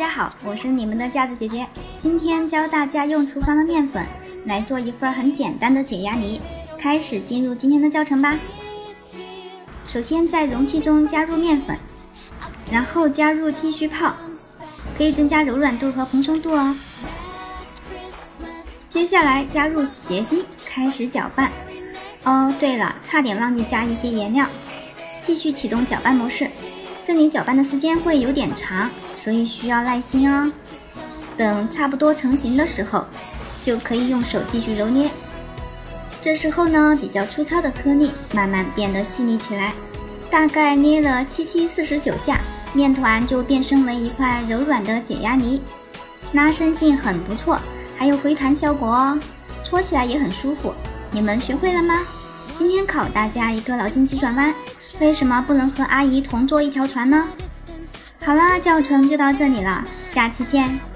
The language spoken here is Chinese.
家好，我是你们的架子姐姐。今天教大家用厨房的面粉来做一份很简单的解压泥。开始进入今天的教程吧。首先在容器中加入面粉，然后加入剃须泡，可以增加柔软度和蓬松度哦。接下来加入洗洁精，开始搅拌。哦，对了，差点忘记加一些颜料。继续启动搅拌模式，这里搅拌的时间会有点长，所以需要耐心哦。等差不多成型的时候，就可以用手继续揉捏。这时候呢，比较粗糙的颗粒慢慢变得细腻起来，大概捏了749下，面团就变身为一块柔软的解压泥，拉伸性很不错，还有回弹效果哦，搓起来也很舒服。你们学会了吗？今天考大家一个脑筋急转弯，为什么不能和阿姨同坐一条船呢？好啦，教程就到这里了，下期见。